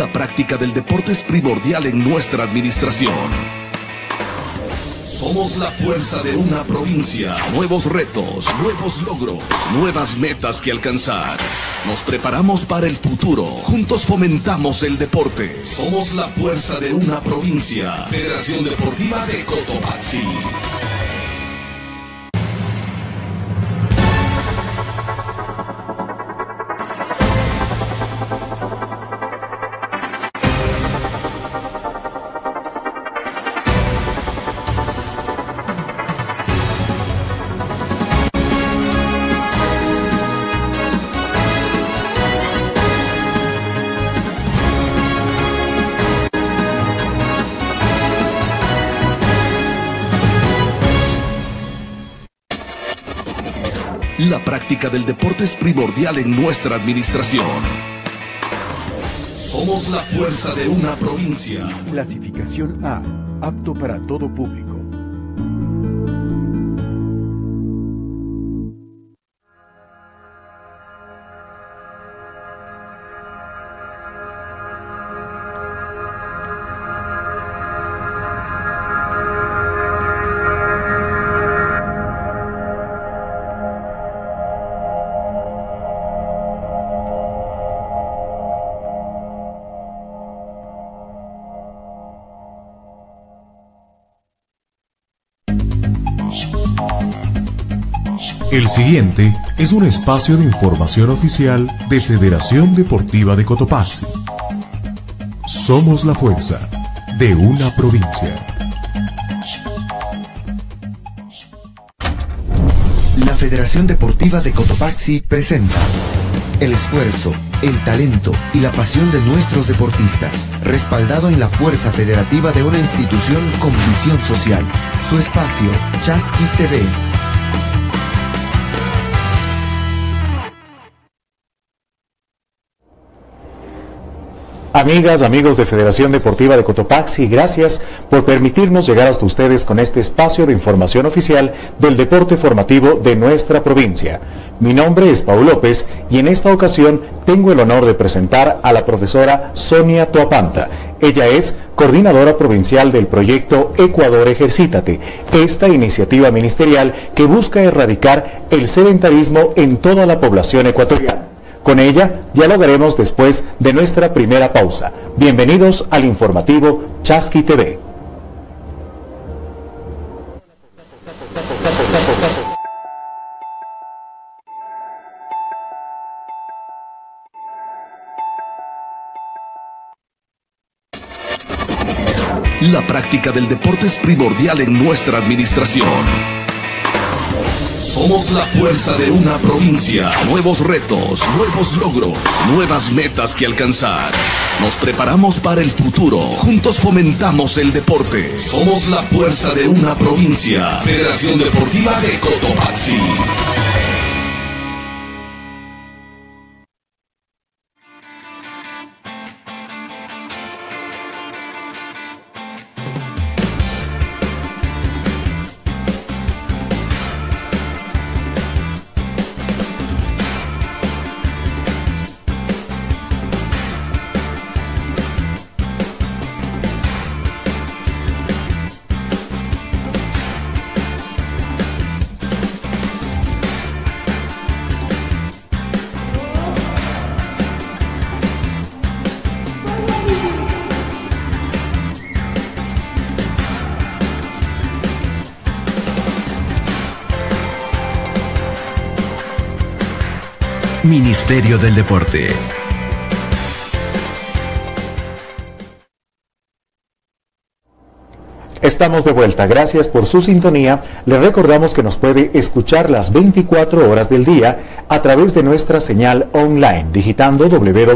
La práctica del deporte es primordial en nuestra administración. Somos la fuerza de una provincia. Nuevos retos, nuevos logros, nuevas metas que alcanzar. Nos preparamos para el futuro. Juntos fomentamos el deporte. Somos la fuerza de una provincia. Federación Deportiva de Cotopaxi. La práctica del deporte es primordial en nuestra administración. Somos la fuerza de una provincia. Clasificación A, apto para todo público. El siguiente es un espacio de información oficial de Federación Deportiva de Cotopaxi. Somos la fuerza de una provincia. La Federación Deportiva de Cotopaxi presenta el esfuerzo, el talento y la pasión de nuestros deportistas, respaldado en la fuerza federativa de una institución con visión social. Su espacio, Chasqui TV. Amigas, amigos de Federación Deportiva de Cotopaxi, gracias por permitirnos llegar hasta ustedes con este espacio de información oficial del deporte formativo de nuestra provincia. Mi nombre es Paul López y en esta ocasión tengo el honor de presentar a la profesora Sonia Toapanta. Ella es coordinadora provincial del proyecto Ecuador Ejercítate, esta iniciativa ministerial que busca erradicar el sedentarismo en toda la población ecuatoriana. Con ella dialogaremos después de nuestra primera pausa. Bienvenidos al informativo Chasqui TV. La práctica del deporte es primordial en nuestra administración. Somos la fuerza de una provincia. Nuevos retos, nuevos logros, nuevas metas que alcanzar. Nos preparamos para el futuro. Juntos fomentamos el deporte. Somos la fuerza de una provincia. Federación Deportiva de Cotopaxi. Ministerio del Deporte. Estamos de vuelta, gracias por su sintonía. Les recordamos que nos puede escuchar las 24 horas del día a través de nuestra señal online, digitando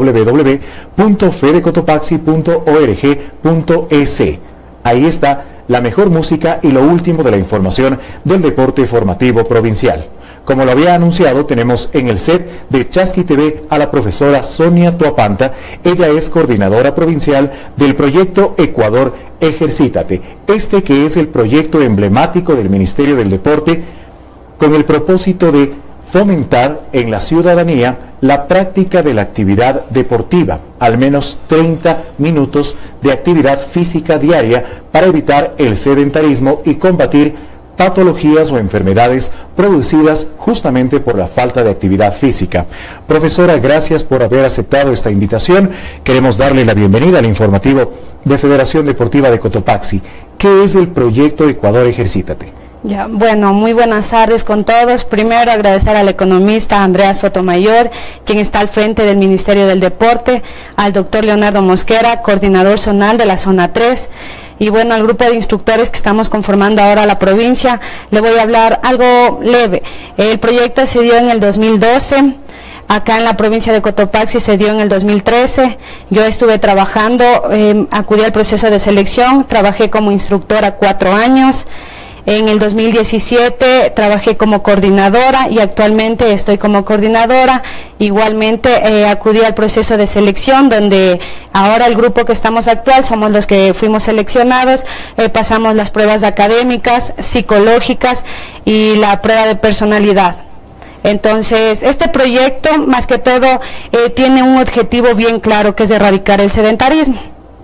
www.fedecotopaxi.org.es. Ahí está la mejor música y lo último de la información del deporte formativo provincial. Como lo había anunciado, tenemos en el set de Chasqui TV a la profesora Sonia Toapanta. Ella es coordinadora provincial del proyecto Ecuador Ejercítate, este que es el proyecto emblemático del Ministerio del Deporte con el propósito de fomentar en la ciudadanía la práctica de la actividad deportiva, al menos 30 minutos de actividad física diaria para evitar el sedentarismo y combatir patologías o enfermedades producidas justamente por la falta de actividad física. Profesora, gracias por haber aceptado esta invitación. Queremos darle la bienvenida al informativo de Federación Deportiva de Cotopaxi. ¿Qué es el proyecto Ecuador Ejercítate? Ya, bueno, muy buenas tardes con todos. Primero agradecer al economista Andrea Sotomayor, quien está al frente del Ministerio del Deporte, al doctor Leonardo Mosquera, coordinador zonal de la zona 3, y bueno, al grupo de instructores que estamos conformando ahora la provincia. Le voy a hablar algo leve. El proyecto se dio en el 2012. Acá en la provincia de Cotopaxi se dio en el 2013, yo estuve trabajando, acudí al proceso de selección, trabajé como instructora 4 años, en el 2017 trabajé como coordinadora y actualmente estoy como coordinadora. Igualmente acudí al proceso de selección, donde ahora el grupo que estamos actual somos los que fuimos seleccionados, pasamos las pruebas académicas, psicológicas y la prueba de personalidad. Entonces, este proyecto, más que todo, tiene un objetivo bien claro, que es erradicar el sedentarismo.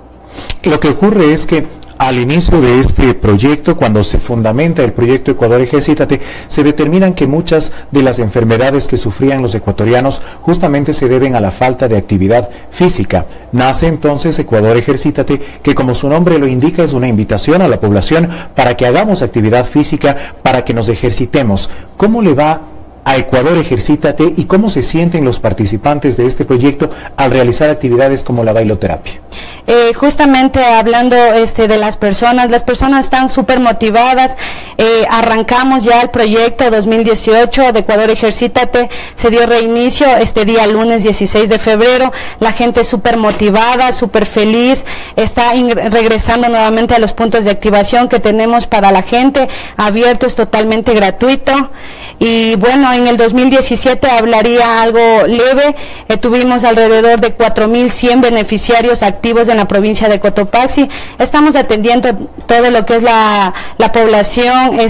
Lo que ocurre es que al inicio de este proyecto, cuando se fundamenta el proyecto Ecuador Ejercítate, se determinan que muchas de las enfermedades que sufrían los ecuatorianos justamente se deben a la falta de actividad física. Nace entonces Ecuador Ejercítate, que como su nombre lo indica, es una invitación a la población para que hagamos actividad física, para que nos ejercitemos. ¿Cómo le va a Ecuador Ejercítate y cómo se sienten los participantes de este proyecto al realizar actividades como la bailoterapia? Justamente hablando de las personas están súper motivadas. Arrancamos ya el proyecto 2018 de Ecuador Ejercítate, se dio reinicio este día lunes 16 de febrero, la gente súper motivada, súper feliz, está regresando nuevamente a los puntos de activación que tenemos para la gente, abierto, es totalmente gratuito. Y bueno, en el 2017 hablaría algo leve, tuvimos alrededor de 4.100 beneficiarios activos en la provincia de Cotopaxi. Estamos atendiendo todo lo que es la población,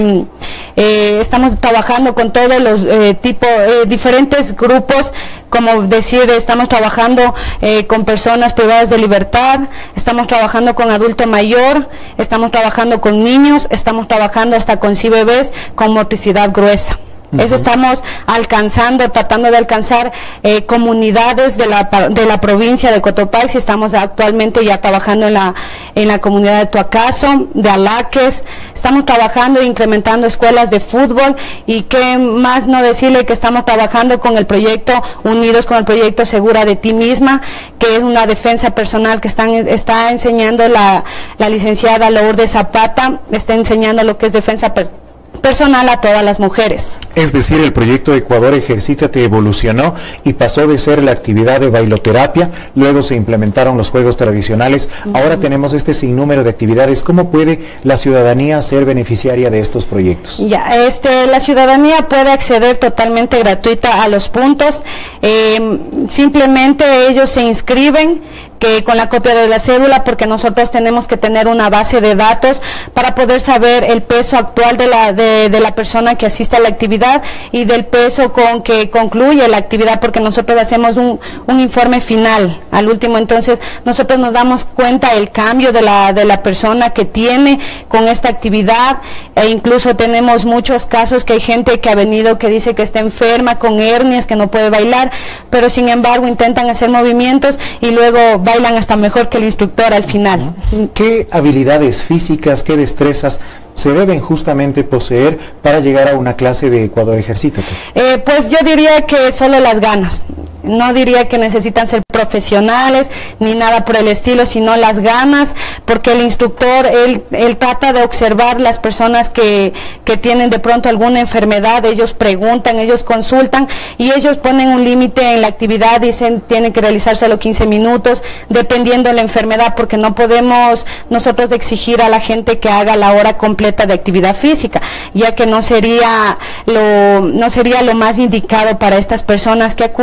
estamos trabajando con todos los diferentes grupos, como decir, estamos trabajando con personas privadas de libertad, estamos trabajando con adulto mayor, estamos trabajando con niños, estamos trabajando hasta con bebés con motricidad gruesa. Eso estamos alcanzando, tratando de alcanzar comunidades de la provincia de Cotopaxi. Estamos actualmente ya trabajando en la comunidad de Tuacaso, de Alaques. Estamos trabajando e incrementando escuelas de fútbol, y qué más no decirle que estamos trabajando con el proyecto, unidos con el proyecto Segura de Ti Misma, que es una defensa personal que está enseñando la licenciada Lourdes Zapata, está enseñando lo que es defensa personal a todas las mujeres. Es decir, el proyecto Ecuador Ejercítate evolucionó y pasó de ser la actividad de bailoterapia, luego se implementaron los juegos tradicionales, ahora tenemos este sinnúmero de actividades. ¿Cómo puede la ciudadanía ser beneficiaria de estos proyectos? Ya, la ciudadanía puede acceder totalmente gratuita a los puntos, simplemente ellos se inscriben con la copia de la cédula, porque nosotros tenemos que tener una base de datos para poder saber el peso actual de la persona que asiste a la actividad y del peso con que concluye la actividad, porque nosotros hacemos un informe final al último. Entonces nosotros nos damos cuenta el cambio de la persona que tiene con esta actividad, e incluso tenemos muchos casos que hay gente que ha venido que dice que está enferma con hernias, que no puede bailar, pero sin embargo intentan hacer movimientos y luego bailan hasta mejor que el instructor al final. ¿Qué habilidades físicas, qué destrezas se deben justamente poseer para llegar a una clase de Ecuador Ejercítate? Pues yo diría que solo las ganas. No diría que necesitan ser profesionales ni nada por el estilo, sino las ganas, porque el instructor, él trata de observar las personas que tienen de pronto alguna enfermedad. Ellos preguntan, ellos consultan y ellos ponen un límite en la actividad, dicen tienen que realizar solo 15 minutos, dependiendo de la enfermedad, porque no podemos nosotros exigir a la gente que haga la hora completa de actividad física, ya que no sería lo más indicado para estas personas que acuden.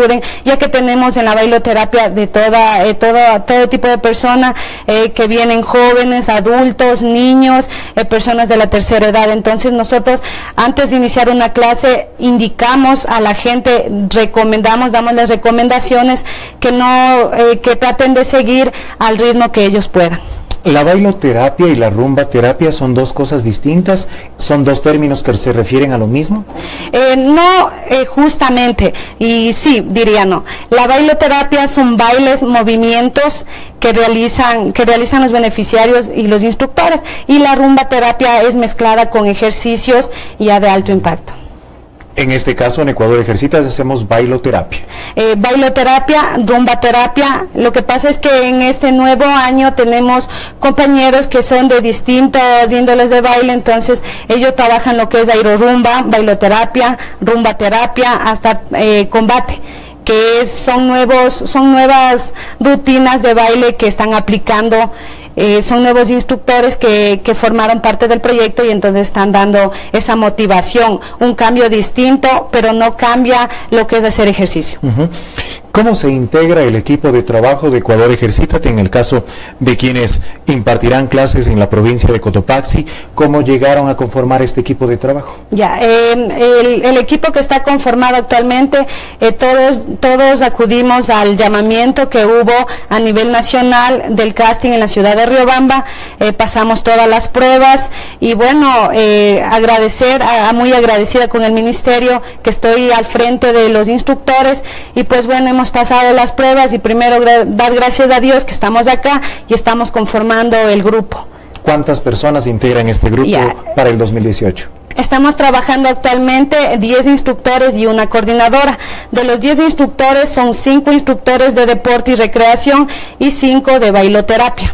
ya que tenemos en la bailoterapia de todo tipo de personas que vienen jóvenes, adultos, niños, personas de la tercera edad. Entonces nosotros antes de iniciar una clase indicamos a la gente, damos las recomendaciones que traten de seguir al ritmo que ellos puedan. ¿La bailoterapia y la rumba terapia son dos cosas distintas? ¿Son dos términos que se refieren a lo mismo? No, justamente, y sí, diría no. La bailoterapia son bailes, movimientos que realizan los beneficiarios y los instructores, y la rumba terapia es mezclada con ejercicios ya de alto impacto. En este caso, en Ecuador Ejercita, hacemos bailoterapia. Bailoterapia, rumba terapia. Lo que pasa es que en este nuevo año tenemos compañeros que son de distintos índoles de baile, entonces ellos trabajan lo que es aerorumba, bailoterapia, rumba terapia, hasta combate, que son nuevas rutinas de baile que están aplicando. Son nuevos instructores que formaron parte del proyecto y entonces están dando esa motivación, un cambio distinto, pero no cambia lo que es hacer ejercicio. ¿Cómo se integra el equipo de trabajo de Ecuador Ejercítate en el caso de quienes impartirán clases en la provincia de Cotopaxi? ¿Cómo llegaron a conformar este equipo de trabajo? Ya, el equipo que está conformado actualmente, todos acudimos al llamamiento que hubo a nivel nacional del casting en la ciudad de Riobamba, pasamos todas las pruebas y bueno, muy agradecida con el ministerio, que estoy al frente de los instructores, y pues bueno, hemos pasado las pruebas y primero dar gracias a Dios que estamos acá y estamos conformando el grupo. ¿Cuántas personas integran este grupo para el 2018? Estamos trabajando actualmente 10 instructores y una coordinadora. De los 10 instructores son 5 instructores de deporte y recreación y 5 de bailoterapia.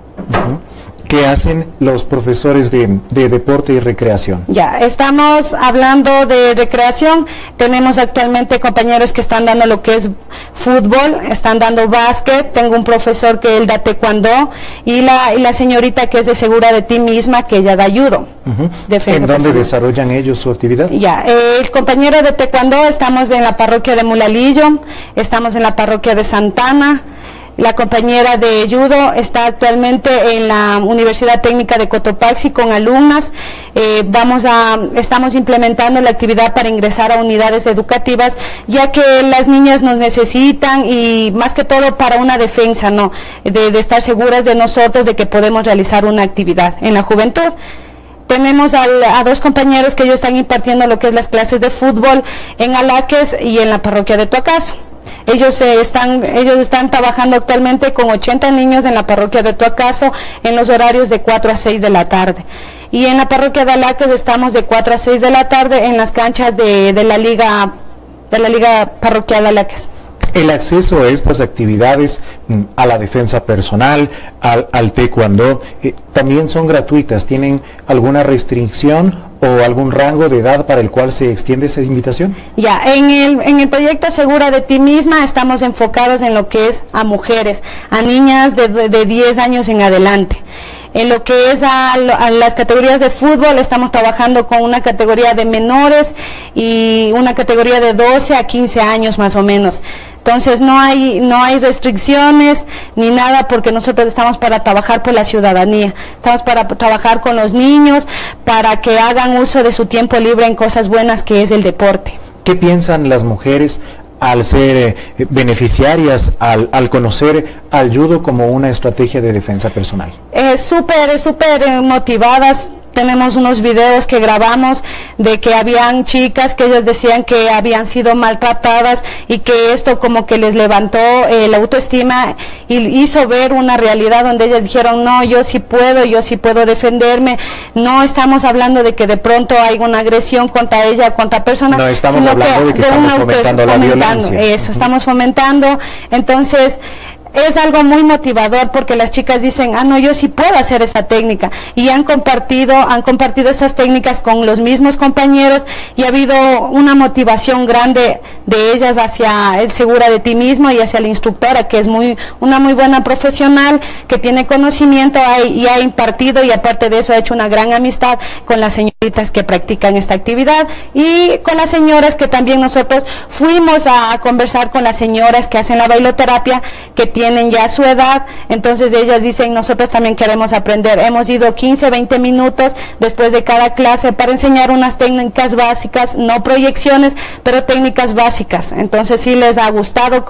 ¿Qué hacen los profesores de deporte y recreación? Ya, estamos hablando de recreación. Tenemos actualmente compañeros que están dando lo que es fútbol, están dando básquet. Tengo un profesor que él da taekwondo y la señorita que es de Segura de Ti Misma, que ella da judo. ¿En dónde desarrollan ellos su actividad? Ya, el compañero de taekwondo, estamos en la parroquia de Mulalillo, estamos en la parroquia de Santana. La compañera de judo está actualmente en la Universidad Técnica de Cotopaxi con alumnas. Estamos implementando la actividad para ingresar a unidades educativas, ya que las niñas nos necesitan y más que todo para una defensa, ¿no? De estar seguras de nosotros, de que podemos realizar una actividad en la juventud. Tenemos a 2 compañeros que ellos están impartiendo lo que es las clases de fútbol en Alaques y en la parroquia de Tuacaso. Ellos están trabajando actualmente con 80 niños en la parroquia de Tuacaso en los horarios de 4 a 6 de la tarde. Y en la parroquia de Alaques estamos de 4 a 6 de la tarde en las canchas de la liga parroquial de Alaques. El acceso a estas actividades, a la defensa personal, al taekwondo, también son gratuitas. ¿Tienen alguna restricción o algún rango de edad para el cual se extiende esa invitación? Ya, en el proyecto Segura de Ti Misma estamos enfocados en lo que es a mujeres, a niñas de 10 años en adelante. En lo que es a las categorías de fútbol, estamos trabajando con una categoría de menores y una categoría de 12 a 15 años más o menos. Entonces no hay restricciones ni nada, porque nosotros estamos para trabajar por la ciudadanía, estamos para trabajar con los niños, para que hagan uso de su tiempo libre en cosas buenas que es el deporte. ¿Qué piensan las mujeres al ser beneficiarias, al conocer al judo como una estrategia de defensa personal? Súper motivadas. Tenemos unos videos que grabamos de que habían chicas que ellas decían que habían sido maltratadas y que esto como que les levantó la autoestima y hizo ver una realidad donde ellas dijeron, no, yo sí puedo defenderme. No estamos hablando de que de pronto hay una agresión contra ella, contra persona, no estamos hablando de que estamos fomentando la violencia. Eso, estamos fomentando. Entonces es algo muy motivador, porque las chicas dicen, no, yo sí puedo hacer esa técnica, y han compartido estas técnicas con los mismos compañeros, y ha habido una motivación grande de ellas hacia el Segura de Ti Mismo y hacia la instructora, que es una muy buena profesional, que tiene conocimiento y ha impartido, y aparte de eso ha hecho una gran amistad con la señora. que practican esta actividad, y con las señoras que también nosotros fuimos a conversar con las señoras que hacen la bailoterapia, que tienen ya su edad. Entonces ellas dicen, nosotros también queremos aprender. Hemos ido 15, 20 minutos después de cada clase para enseñar unas técnicas básicas, no proyecciones, pero técnicas básicas. Entonces sí les ha gustado,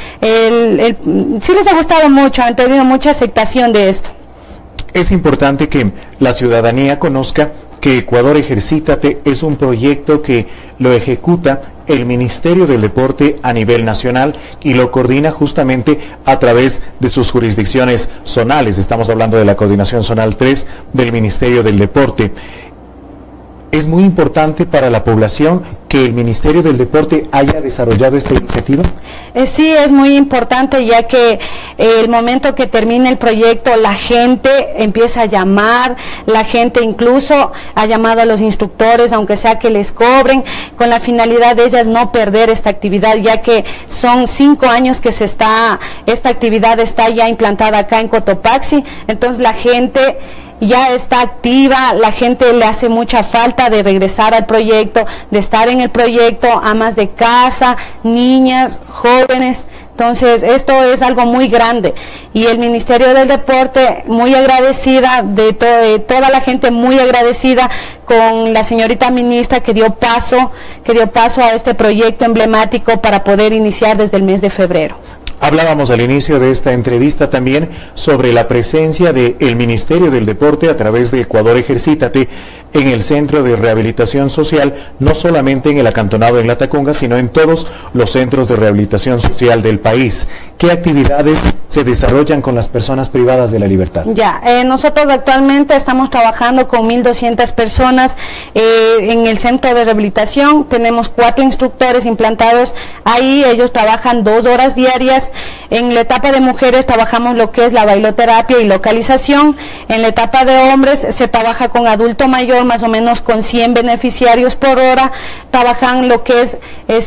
sí les ha gustado mucho, han tenido mucha aceptación de esto. Es importante que la ciudadanía conozca que Ecuador Ejercítate es un proyecto que lo ejecuta el Ministerio del Deporte a nivel nacional y lo coordina justamente a través de sus jurisdicciones zonales. Estamos hablando de la Coordinación Zonal 3 del Ministerio del Deporte. ¿Es muy importante para la población que el Ministerio del Deporte haya desarrollado esta iniciativa? Sí, es muy importante, ya que el momento que termine el proyecto, la gente empieza a llamar, la gente incluso ha llamado a los instructores, aunque sea que les cobren, con la finalidad de ellas no perder esta actividad, ya que son 5 años que esta actividad está ya implantada acá en Cotopaxi. Entonces la gente ya está activa, la gente le hace mucha falta de regresar al proyecto, de estar en el proyecto, amas de casa, niñas, jóvenes. Entonces esto es algo muy grande, y el Ministerio del Deporte muy agradecida, de toda la gente muy agradecida con la señorita ministra que dio paso a este proyecto emblemático para poder iniciar desde el mes de febrero. Hablábamos al inicio de esta entrevista también sobre la presencia del Ministerio del Deporte a través de Ecuador Ejercítate en el Centro de Rehabilitación Social, no solamente en el acantonado en Latacunga, sino en todos los centros de rehabilitación social del país. ¿Qué actividades se desarrollan con las personas privadas de la libertad? Nosotros actualmente estamos trabajando con 1.200 personas en el centro de rehabilitación. Tenemos 4 instructores implantados ahí, ellos trabajan 2 horas diarias. En la etapa de mujeres trabajamos lo que es la bailoterapia y localización. En la etapa de hombres se trabaja con adulto mayor, más o menos con 100 beneficiarios por hora. Trabajan lo que es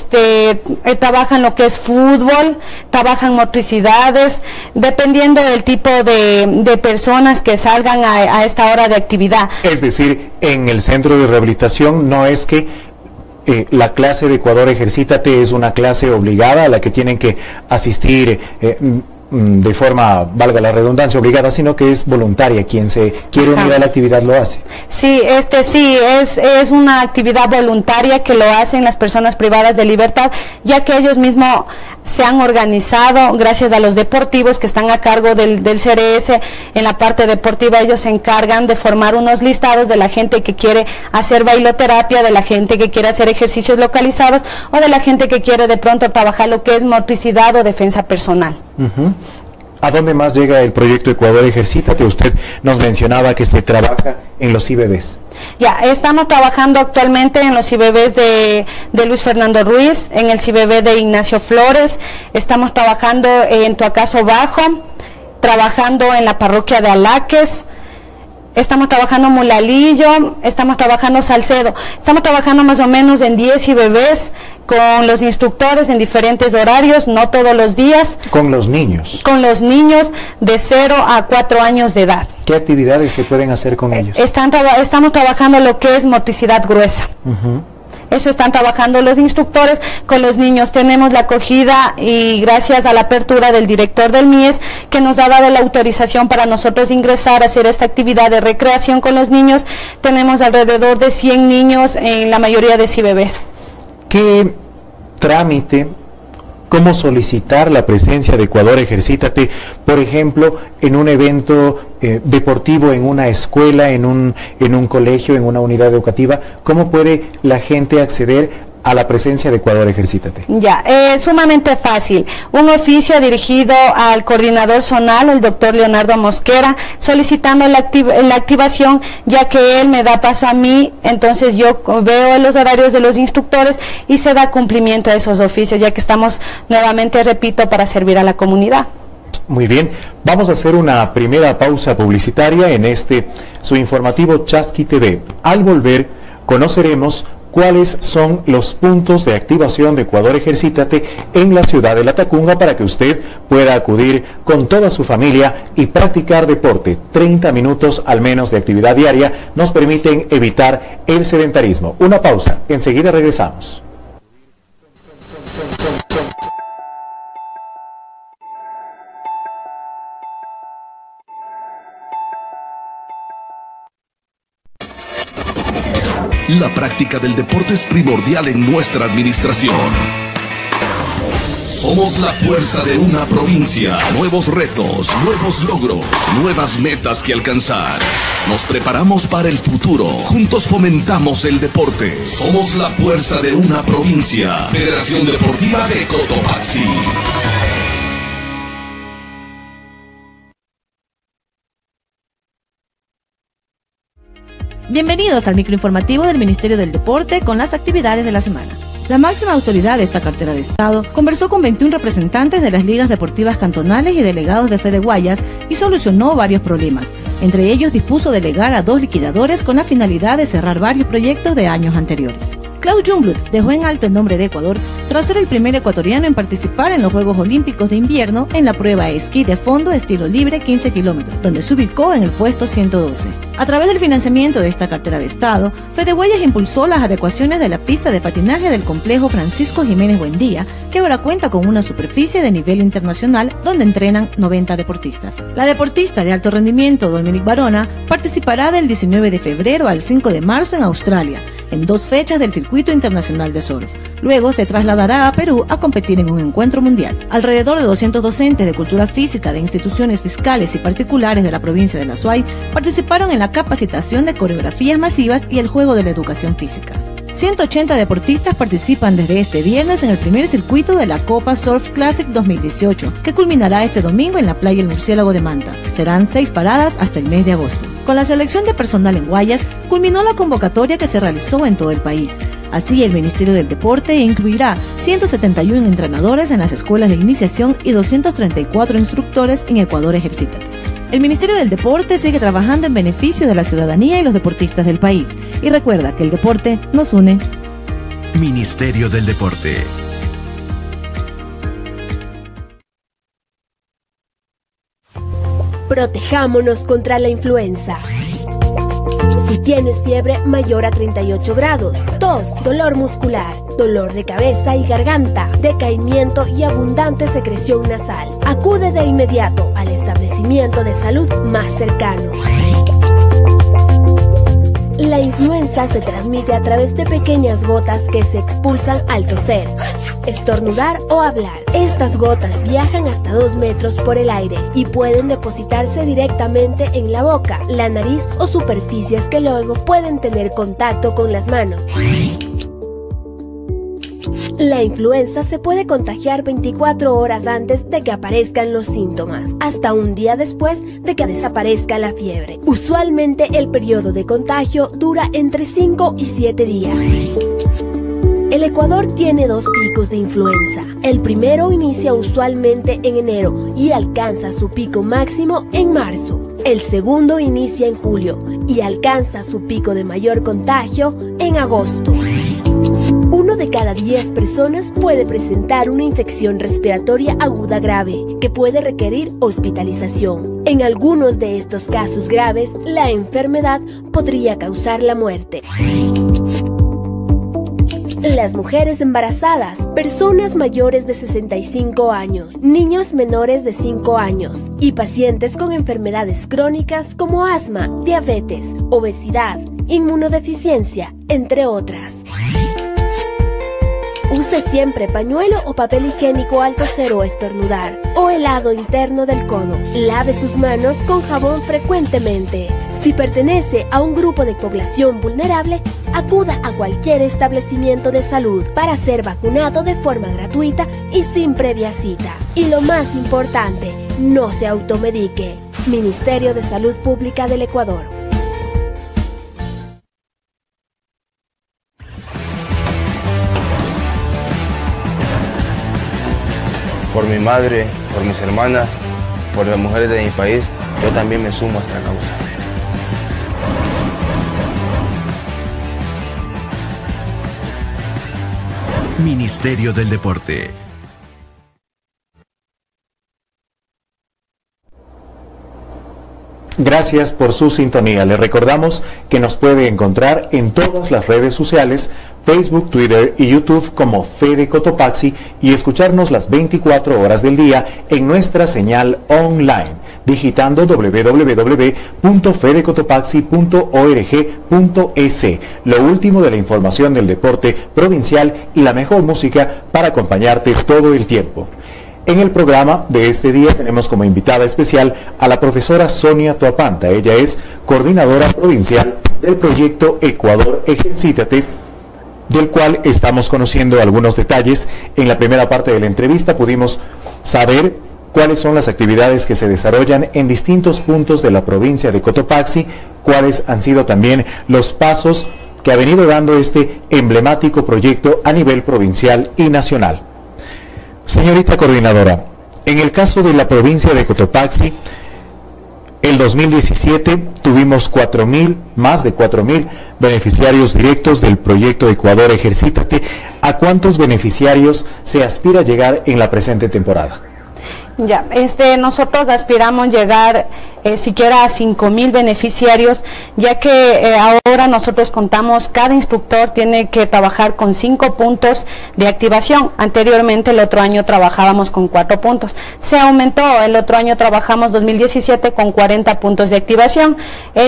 fútbol, trabajan motricidades, dependiendo del tipo de personas que salgan a esta hora de actividad. Es decir, en el centro de rehabilitación no es que la clase de Ecuador Ejercítate es una clase obligada a la que tienen que asistir de forma, valga la redundancia, obligada, sino que es voluntaria. Quien se quiere unir a la actividad lo hace. Sí, es una actividad voluntaria que lo hacen las personas privadas de libertad, ya que ellos mismos se han organizado gracias a los deportivos que están a cargo del CRS. En la parte deportiva ellos se encargan de formar unos listados de la gente que quiere hacer bailoterapia, de la gente que quiere hacer ejercicios localizados, o de la gente que quiere de pronto trabajar lo que es motricidad o defensa personal. ¿A dónde más llega el proyecto Ecuador Ejercítate? Usted nos mencionaba que se trabaja en los IBBs. Estamos trabajando actualmente en los IBBs de Luis Fernando Ruiz, en el IBB de Ignacio Flores, estamos trabajando en Tuacaso Bajo, trabajando en la parroquia de Alaques, estamos trabajando Mulalillo, estamos trabajando Salcedo, estamos trabajando más o menos en 10 IBBs con los instructores en diferentes horarios, no todos los días. ¿Con los niños? Con los niños de 0 a 4 años de edad. ¿Qué actividades se pueden hacer con ellos? Estamos trabajando lo que es motricidad gruesa. Eso están trabajando los instructores con los niños. Tenemos la acogida, y gracias a la apertura del director del MIES, que nos ha dado la autorización para nosotros ingresar a hacer esta actividad de recreación con los niños. Tenemos alrededor de 100 niños en la mayoría de CIBBs. ¿Qué trámite, cómo solicitar la presencia de Ecuador Ejercítate, por ejemplo, en un evento deportivo, en una escuela, en un colegio, en una unidad educativa? ¿Cómo puede la gente acceder a la presencia de Ecuador Ejercítate? Sumamente fácil. Un oficio dirigido al coordinador zonal, el doctor Leonardo Mosquera, solicitando la activación, ya que él me da paso a mí, entonces yo veo los horarios de los instructores y se da cumplimiento a esos oficios, ya que estamos nuevamente, repito, para servir a la comunidad. Muy bien, vamos a hacer una primera pausa publicitaria en su informativo Chasqui TV. Al volver, conoceremos cuáles son los puntos de activación de Ecuador Ejercítate en la ciudad de La Tacunga para que usted pueda acudir con toda su familia y practicar deporte. 30 minutos al menos de actividad diaria nos permiten evitar el sedentarismo. Una pausa, enseguida regresamos. La práctica del deporte es primordial en nuestra administración. Somos la fuerza de una provincia. Nuevos retos, nuevos logros, nuevas metas que alcanzar. Nos preparamos para el futuro. Juntos fomentamos el deporte. Somos la fuerza de una provincia. Federación Deportiva de Cotopaxi. Bienvenidos al microinformativo del Ministerio del Deporte con las actividades de la semana. La máxima autoridad de esta cartera de Estado conversó con 21 representantes de las ligas deportivas cantonales y delegados de Fede Guayas y solucionó varios problemas. Entre ellos dispuso delegar a 2 liquidadores con la finalidad de cerrar varios proyectos de años anteriores. Klaus Jungblut dejó en alto el nombre de Ecuador tras ser el primer ecuatoriano en participar en los Juegos Olímpicos de Invierno en la prueba de esquí de fondo estilo libre 15 kilómetros, donde se ubicó en el puesto 112. A través del financiamiento de esta cartera de Estado, Fede Guayas impulsó las adecuaciones de la pista de patinaje del complejo Francisco Jiménez Buendía, que ahora cuenta con una superficie de nivel internacional donde entrenan 90 deportistas. La deportista de alto rendimiento Dominic Barona participará del 19 de febrero al 5 de marzo en Australia, en 2 fechas del Circuito Internacional de Surf. Luego se trasladará a Perú a competir en un encuentro mundial. Alrededor de 200 docentes de cultura física de instituciones fiscales y particulares de la provincia de La Suay participaron en la capacitación de coreografías masivas y el juego de la educación física. 180 deportistas participan desde este viernes en el primer circuito de la Copa Surf Classic 2018, que culminará este domingo en la playa El Murciélago de Manta. Serán 6 paradas hasta el mes de agosto. Con la selección de personal en Guayas, culminó la convocatoria que se realizó en todo el país. Así, el Ministerio del Deporte incluirá 171 entrenadores en las escuelas de iniciación y 234 instructores en Ecuador Ejercítate. El Ministerio del Deporte sigue trabajando en beneficio de la ciudadanía y los deportistas del país. Y recuerda que el deporte nos une. Ministerio del Deporte. Protejámonos contra la influenza. Si tienes fiebre mayor a 38 grados, tos, dolor muscular, dolor de cabeza y garganta, decaimiento y abundante secreción nasal, acude de inmediato al establecimiento de salud más cercano. La influenza se transmite a través de pequeñas gotas que se expulsan al toser, estornudar o hablar. Estas gotas viajan hasta 2 metros por el aire y pueden depositarse directamente en la boca, la nariz o superficies que luego pueden tener contacto con las manos. La influenza se puede contagiar 24 horas antes de que aparezcan los síntomas, hasta un día después de que desaparezca la fiebre. Usualmente el periodo de contagio dura entre 5 y 7 días. El Ecuador tiene 2 picos de influenza. El primero inicia usualmente en enero y alcanza su pico máximo en marzo. El segundo inicia en julio y alcanza su pico de mayor contagio en agosto. 1 de cada 10 personas puede presentar una infección respiratoria aguda grave que puede requerir hospitalización. En algunos de estos casos graves, la enfermedad podría causar la muerte. Las mujeres embarazadas, personas mayores de 65 años, niños menores de 5 años y pacientes con enfermedades crónicas como asma, diabetes, obesidad, inmunodeficiencia, entre otras. Use siempre pañuelo o papel higiénico al toser o estornudar, o el lado interno del codo. Lave sus manos con jabón frecuentemente. Si pertenece a un grupo de población vulnerable, acuda a cualquier establecimiento de salud para ser vacunado de forma gratuita y sin previa cita. Y lo más importante, no se automedique. Ministerio de Salud Pública del Ecuador. Por mi madre, por mis hermanas, por las mujeres de mi país, yo también me sumo a esta causa. Ministerio del Deporte. Gracias por su sintonía. Les recordamos que nos puede encontrar en todas las redes sociales, Facebook, Twitter y YouTube como Fede Cotopaxi y escucharnos las 24 horas del día en nuestra señal online, digitando www.fedecotopaxi.org.es. Lo último de la información del deporte provincial y la mejor música para acompañarte todo el tiempo. En el programa de este día tenemos como invitada especial a la profesora Sonia Toapanta. Ella es coordinadora provincial del proyecto Ecuador Ejercítate, del cual estamos conociendo algunos detalles. En la primera parte de la entrevista pudimos saber cuáles son las actividades que se desarrollan en distintos puntos de la provincia de Cotopaxi, cuáles han sido también los pasos que ha venido dando este emblemático proyecto a nivel provincial y nacional. Señorita coordinadora, en el caso de la provincia de Cotopaxi, el 2017 tuvimos más de 4.000 beneficiarios directos del proyecto Ecuador Ejercítate. ¿A cuántos beneficiarios se aspira a llegar en la presente temporada? Ya, nosotros aspiramos llegar siquiera a 5.000 beneficiarios, ya que ahora nosotros contamos, cada instructor tiene que trabajar con 5 puntos de activación. Anteriormente el otro año trabajábamos con 4 puntos. Se aumentó, el otro año trabajamos 2017 con 40 puntos de activación.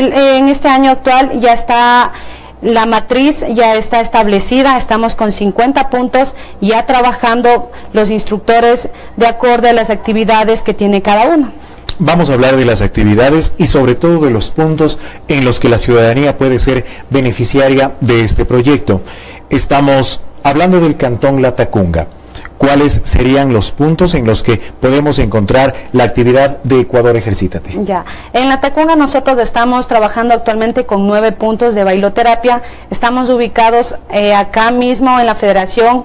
En este año actual ya está... La matriz ya está establecida, estamos con 50 puntos ya trabajando los instructores de acuerdo a las actividades que tiene cada uno. Vamos a hablar de las actividades y sobre todo de los puntos en los que la ciudadanía puede ser beneficiaria de este proyecto. Estamos hablando del Cantón Latacunga. ¿Cuáles serían los puntos en los que podemos encontrar la actividad de Ecuador Ejercítate? Ya, en Latacunga nosotros estamos trabajando actualmente con 9 puntos de bailoterapia. Estamos ubicados acá mismo en la federación.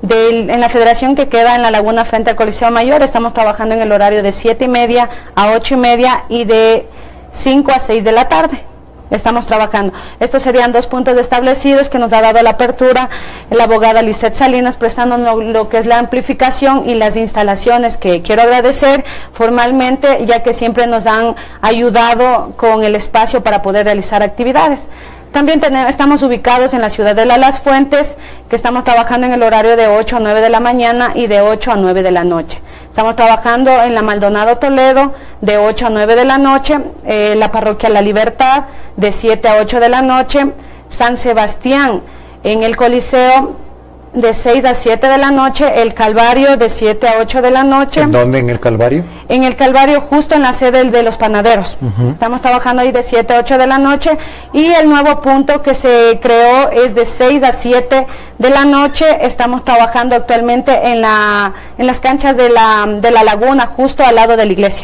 En la federación que queda en la laguna frente al Coliseo Mayor. Estamos trabajando en el horario de 7:30 a 8:30 y de 5 a 6 de la tarde. Estamos trabajando. Estos serían 2 puntos establecidos que nos ha dado la apertura la abogada Lisette Salinas, prestándonos lo que es la amplificación y las instalaciones, que quiero agradecer formalmente, ya que siempre nos han ayudado con el espacio para poder realizar actividades. También estamos ubicados en la ciudad de Las Fuentes, que estamos trabajando en el horario de 8 a 9 de la mañana y de 8 a 9 de la noche. Estamos trabajando en la Maldonado Toledo de 8 a 9 de la noche, la parroquia La Libertad de 7 a 8 de la noche, San Sebastián en el Coliseo de 6 a 7 de la noche, el Calvario de 7 a 8 de la noche. ¿En dónde en el Calvario? En el Calvario, justo en la sede de los panaderos. Estamos trabajando ahí de 7 a 8 de la noche y el nuevo punto que se creó es de 6 a 7 de la noche. Estamos trabajando actualmente en las canchas de la laguna, justo al lado de la iglesia.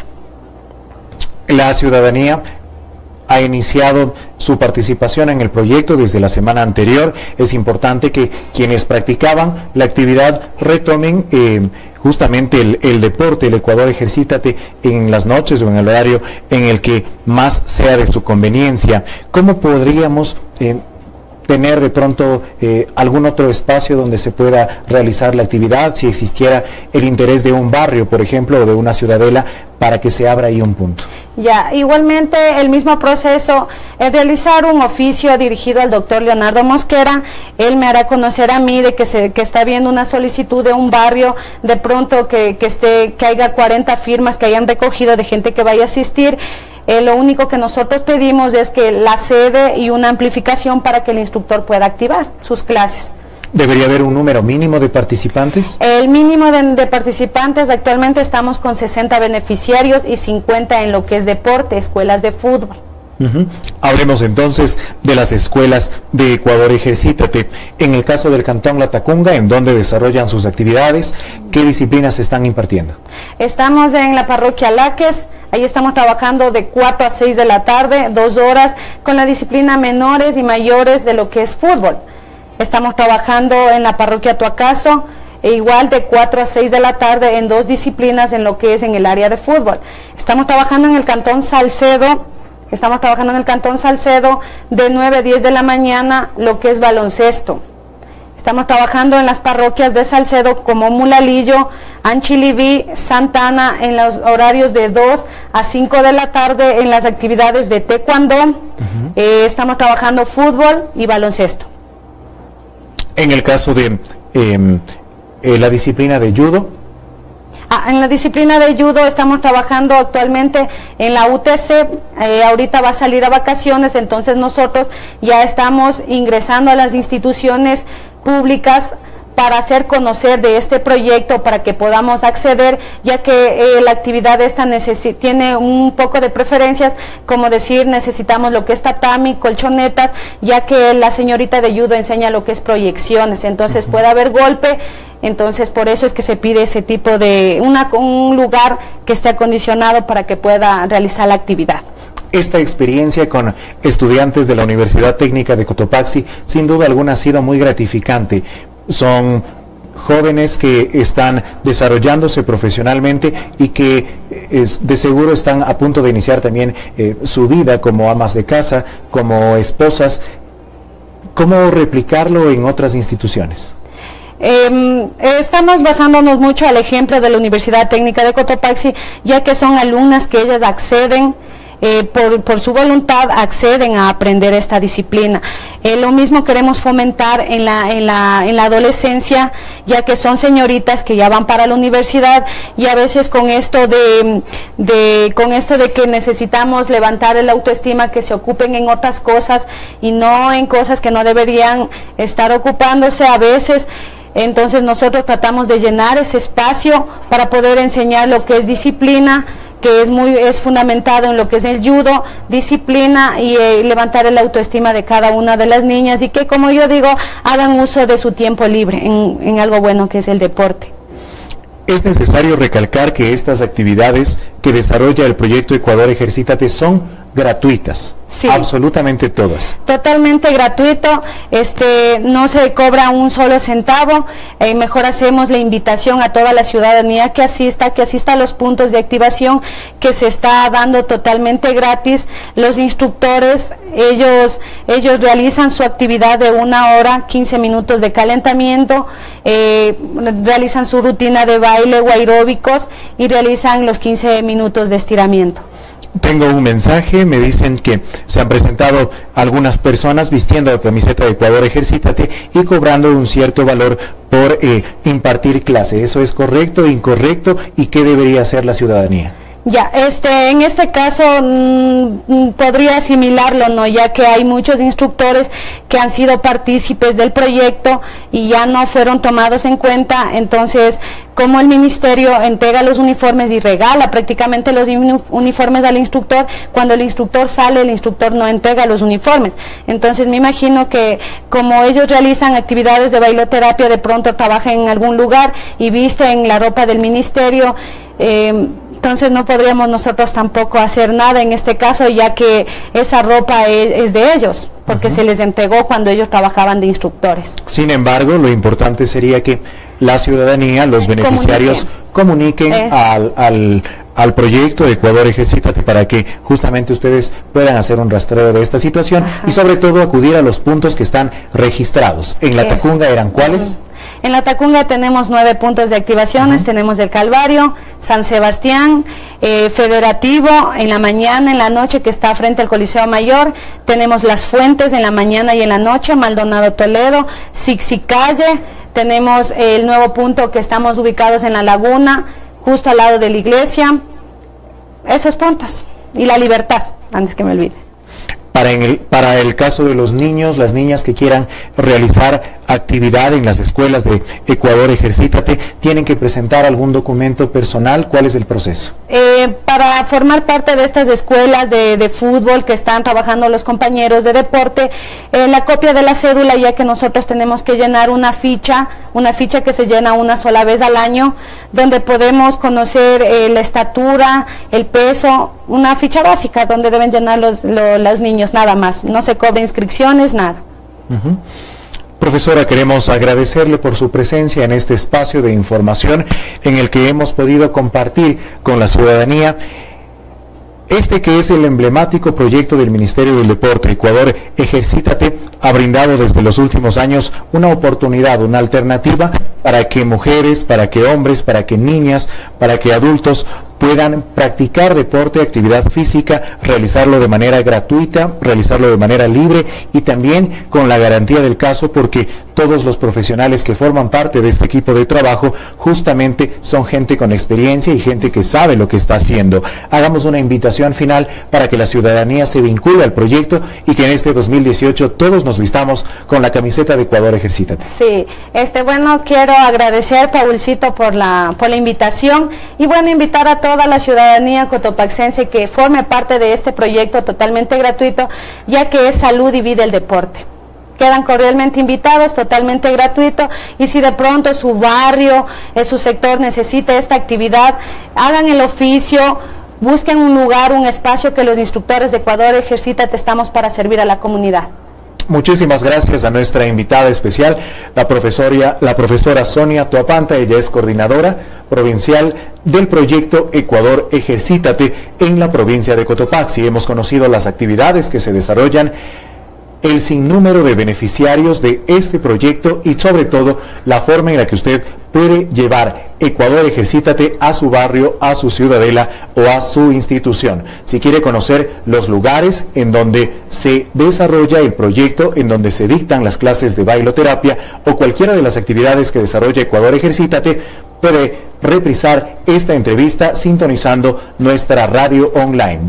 La ciudadanía ha iniciado su participación en el proyecto desde la semana anterior. Es importante que quienes practicaban la actividad retomen justamente el deporte, el Ecuador Ejercítate, en las noches o en el horario en el que más sea de su conveniencia. ¿Cómo podríamos tener de pronto algún otro espacio donde se pueda realizar la actividad, si existiera el interés de un barrio, por ejemplo, o de una ciudadela, para que se abra ahí un punto? Ya, igualmente el mismo proceso, realizar un oficio dirigido al doctor Leonardo Mosquera. Él me hará conocer a mí de que está habiendo una solicitud de un barrio, de pronto que haya 40 firmas que hayan recogido de gente que vaya a asistir. Lo único que nosotros pedimos es que la sede y una amplificación para que el instructor pueda activar sus clases. ¿Debería haber un número mínimo de participantes? El mínimo de participantes, actualmente estamos con 60 beneficiarios y 50 en lo que es deporte, escuelas de fútbol. Hablemos entonces de las escuelas de Ecuador Ejercítate. En el caso del Cantón Latacunga, ¿en dónde desarrollan sus actividades? ¿Qué disciplinas se están impartiendo? Estamos en la parroquia Laques, ahí estamos trabajando de 4 a 6 de la tarde, 2 horas, con la disciplina menores y mayores de lo que es fútbol. Estamos trabajando en la parroquia Tuacaso, igual de 4 a 6 de la tarde en 2 disciplinas en lo que es en el área de fútbol. Estamos trabajando en el Cantón Salcedo, de 9 a 10 de la mañana lo que es baloncesto. Estamos trabajando en las parroquias de Salcedo como Mulalillo, Anchiliví, Santana, en los horarios de 2 a 5 de la tarde en las actividades de taekwondo. Estamos trabajando fútbol y baloncesto. En el caso de la disciplina de judo. En la disciplina de judo estamos trabajando actualmente en la UTC, ahorita va a salir a vacaciones, entonces nosotros ya estamos ingresando a las instituciones públicas para hacer conocer de este proyecto, para que podamos acceder, ya que la actividad esta tiene un poco de preferencias, como decir, necesitamos lo que es tatami, colchonetas, ya que la señorita de judo enseña lo que es proyecciones, entonces puede haber golpe, entonces por eso es que se pide ese tipo de, un lugar que esté acondicionado para que pueda realizar la actividad. Esta experiencia con estudiantes de la Universidad Técnica de Cotopaxi, sin duda alguna, ha sido muy gratificante. Son jóvenes que están desarrollándose profesionalmente y que de seguro están a punto de iniciar también su vida como amas de casa, como esposas. ¿Cómo replicarlo en otras instituciones? Estamos basándonos mucho al ejemplo de la Universidad Técnica de Cotopaxi, ya que son alumnas que ellas acceden por su voluntad, acceden a aprender esta disciplina. Lo mismo queremos fomentar en la adolescencia, ya que son señoritas que ya van para la universidad, y a veces con esto de que necesitamos levantar el autoestima, que se ocupen en otras cosas y no en cosas que no deberían estar ocupándose a veces. Entonces nosotros tratamos de llenar ese espacio para poder enseñar lo que es disciplina, que es fundamentado en lo que es el judo, disciplina y levantar el autoestima de cada una de las niñas, y que, como yo digo, hagan uso de su tiempo libre en algo bueno que es el deporte. Es necesario recalcar que estas actividades que desarrolla el proyecto Ecuador Ejercítate son gratuitas. Sí, absolutamente todas. Totalmente gratuito, no se cobra un solo centavo, mejor hacemos la invitación a toda la ciudadanía que asista a los puntos de activación que se está dando totalmente gratis. Los instructores, ellos realizan su actividad de 1 hora, 15 minutos de calentamiento, realizan su rutina de baile o aeróbicos y realizan los 15 minutos de estiramiento. Tengo un mensaje, me dicen que se han presentado algunas personas vistiendo la camiseta de Ecuador Ejercítate y cobrando un cierto valor por impartir clase. ¿Eso es correcto, incorrecto, y qué debería hacer la ciudadanía? Ya, en este caso podría asimilarlo, ¿no? Ya que hay muchos instructores que han sido partícipes del proyecto y ya no fueron tomados en cuenta. Entonces, como el ministerio entrega los uniformes y regala prácticamente los uniformes al instructor, cuando el instructor sale, el instructor no entrega los uniformes. Entonces me imagino que como ellos realizan actividades de bailoterapia, de pronto trabajan en algún lugar y visten la ropa del ministerio, entonces no podríamos nosotros tampoco hacer nada en este caso, ya que esa ropa es de ellos, porque se les entregó cuando ellos trabajaban de instructores. Sin embargo, lo importante sería que la ciudadanía, los beneficiarios, comuniquen al proyecto de Ecuador Ejercítate para que justamente ustedes puedan hacer un rastreo de esta situación y sobre todo acudir a los puntos que están registrados. En la Tacunga, ¿eran cuáles? En la Tacunga tenemos 9 puntos de activaciones, tenemos el Calvario, San Sebastián, Federativo en la mañana, en la noche, que está frente al Coliseo Mayor, tenemos Las Fuentes en la mañana y en la noche, Maldonado Toledo, Sixicalle, tenemos el nuevo punto que estamos ubicados en La Laguna, justo al lado de la iglesia, esos puntos, y La Libertad, antes que me olvide. Para el caso de los niños, las niñas que quieran realizar actividad en las escuelas de Ecuador Ejercítate, ¿tienen que presentar algún documento personal? ¿Cuál es el proceso? Para formar parte de estas escuelas de fútbol que están trabajando los compañeros de deporte, la copia de la cédula, ya que nosotros tenemos que llenar una ficha que se llena una sola vez al año, donde podemos conocer la estatura, el peso, una ficha básica donde deben llenar los niños, nada más, no se cobra inscripciones, nada. Profesora, queremos agradecerle por su presencia en este espacio de información en el que hemos podido compartir con la ciudadanía Este que es el emblemático proyecto del Ministerio del Deporte, Ecuador Ejercítate, ha brindado desde los últimos años una oportunidad, una alternativa para que mujeres, para que hombres, para que niñas, para que adultos puedan practicar deporte, actividad física, realizarlo de manera gratuita, realizarlo de manera libre y también con la garantía del caso, porque todos los profesionales que forman parte de este equipo de trabajo justamente son gente con experiencia y gente que sabe lo que está haciendo. Hagamos una invitación final para que la ciudadanía se vincule al proyecto y que en este 2018 todos nos vistamos con la camiseta de Ecuador Ejercítate. Sí, bueno, quiero agradecer, Paulcito, por la invitación y bueno, invitar a toda la ciudadanía cotopaxense que forme parte de este proyecto totalmente gratuito, ya que es salud y vida el deporte. Quedan cordialmente invitados, totalmente gratuito, y si de pronto su barrio, su sector necesita esta actividad, hagan el oficio, busquen un lugar, un espacio que los instructores de Ecuador Ejercítate estamos para servir a la comunidad. Muchísimas gracias a nuestra invitada especial, la profesora Sonia Toapanta. Ella es coordinadora provincial del proyecto Ecuador Ejercítate en la provincia de Cotopaxi. Hemos conocido las actividades que se desarrollan, el sinnúmero de beneficiarios de este proyecto y sobre todo la forma en la que usted puede llevar Ecuador Ejercítate a su barrio, a su ciudadela o a su institución. Si quiere conocer los lugares en donde se desarrolla el proyecto, en donde se dictan las clases de bailoterapia o cualquiera de las actividades que desarrolla Ecuador Ejercítate, puede reprisar esta entrevista sintonizando nuestra radio online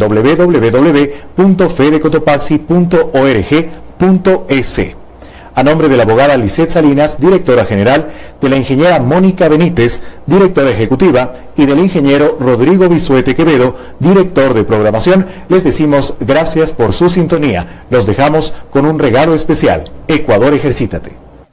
www.fedecotopaxi.org.es. A nombre de la abogada Lisette Salinas, directora general, de la ingeniera Mónica Benítez, directora ejecutiva, y del ingeniero Rodrigo Bisuete Quevedo, director de programación, les decimos gracias por su sintonía. Los dejamos con un regalo especial. Ecuador Ejercítate.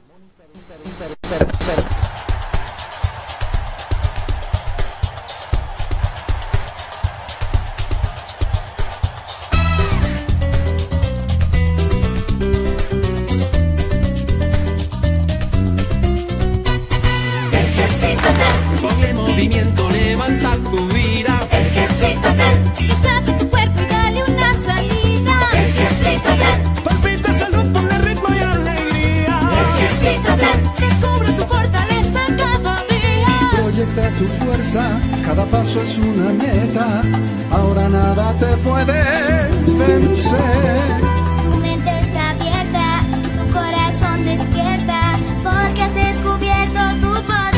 Ponle movimiento, levanta tu vida. Ejercítate. Saca tu cuerpo y dale una salida. Ejercítate. Palpita salud, ponle ritmo y alegría. Ejercítate. Descubre tu fortaleza cada día. Proyecta tu fuerza, cada paso es una meta. Ahora nada te puede vencer. Tu mente está abierta, tu corazón despierta, porque has descubierto tu poder.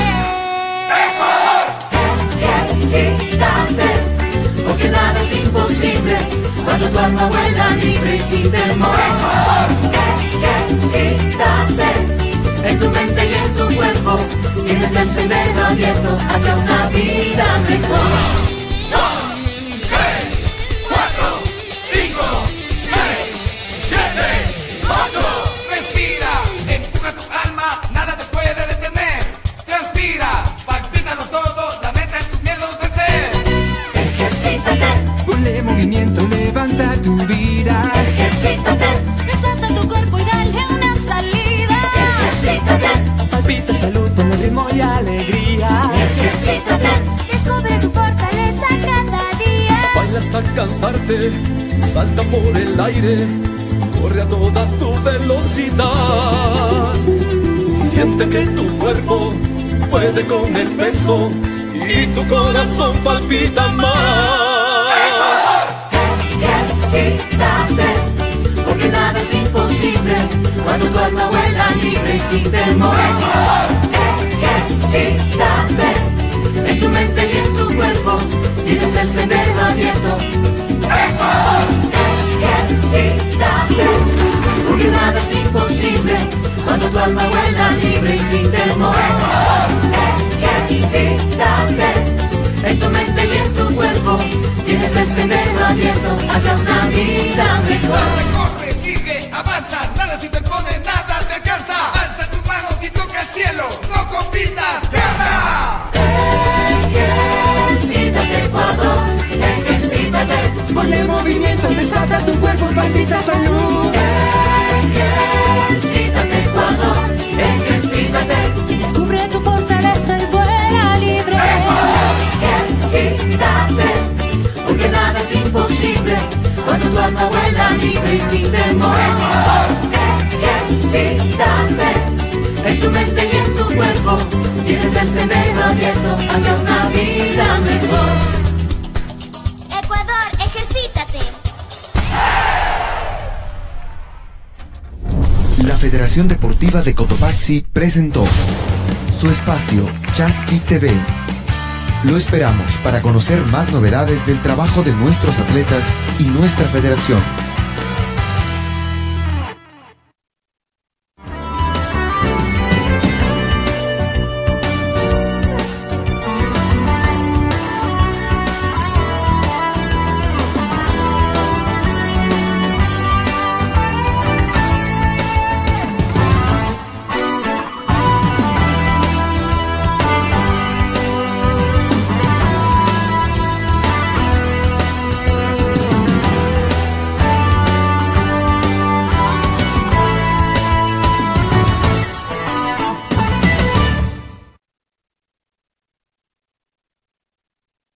Ejercítate, porque nada es imposible cuando tu alma vuela libre y sin temor. Ejercítate, en tu mente y en tu cuerpo tienes el sendero abierto hacia una vida mejor. 2, 3, 4, 5, 6, 7, 8. Respira, empuja tu alma, nada te puede detener. Transpira, palpítalo todo, la meta es tus miedos vencer. Ejercítate. Ponle movimiento, levanta tu vida. Ejercítate. Desata tu cuerpo y dale una salida. Ejercítate. Palpita salud, ponle ritmo y alegría. Ejercítate. Descubre tu fortaleza cada día. Baila hasta cansarte, salta por el aire, corre a toda tu velocidad. Siente que tu cuerpo puede con el peso y tu corazón palpita más. Ejercítate, porque nada es imposible cuando tu alma vuela libre y sin temor. Ejercítate, en tu mente y en tu cuerpo tienes el sendero abierto. Ejercítate, porque nada es imposible cuando tu alma vuela libre y sin temor. Ejercítate, en tu mente y en tu cuerpo tienes el sendero abierto hacia una vida mejor. Corre, sigue, avanza, nada se interpone, nada te alcanza. Alza tus manos y toca el cielo, no compitas, gana. Ejercítate, Ecuador, ejercítate. Ponle movimiento, desata tu cuerpo, palpita salud. Ejercítate, Ecuador, ejercítate. Descubre tu fortaleza y vuela libre. Ejercítate, porque nada es imposible el sendero abierto hacia una vida mejor. Ecuador, ejercítate. La Federación Deportiva de Cotopaxi presentó su espacio Chasqui TV. Lo esperamos para conocer más novedades del trabajo de nuestros atletas y nuestra federación.